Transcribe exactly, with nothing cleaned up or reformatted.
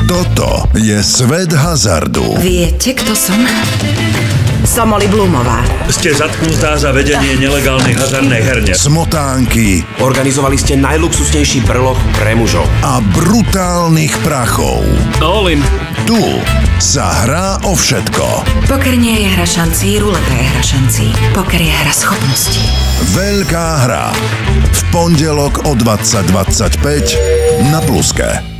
Toto je svet hazardu. Viete, kto som? Som Molly Bloomová. Ste zatknutá za vedenie nelegálnej hazardnej herne. Smotánky. Organizovali ste najluxusnejší brloch pre mužov. A brutálnych prachov. All in. Tu sa hrá o všetko. Poker nie je hra šancí, ruleta je hra šancí. Poker je hra schopností. Veľká hra. V pondelok o dvadsať dvadsaťpäť na Pluske.